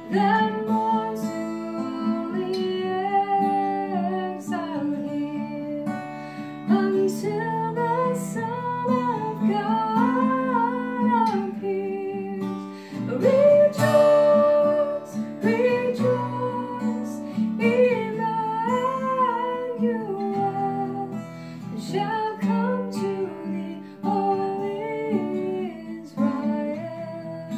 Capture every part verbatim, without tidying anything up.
that mourns in lonely exile here, until the Son of God appears. Rejoice, rejoice, Emmanuel shall come to thee, O Israel.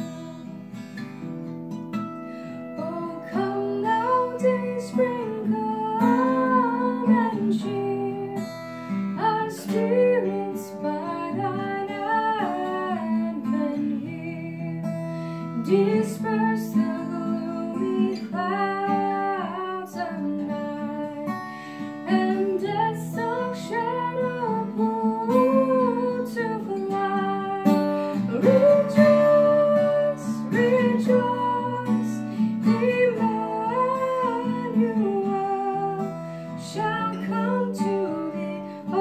Oh, come thou day spring, come and cheer our spirits by thine advent here. Disperse the gloomy clouds of night, and death's dark shadow put to flight. Rejoice, rejoice, Emmanuel shall come to thee, O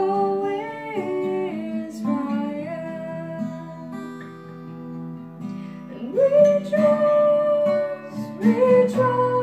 Israel. And rejoice, rejoice,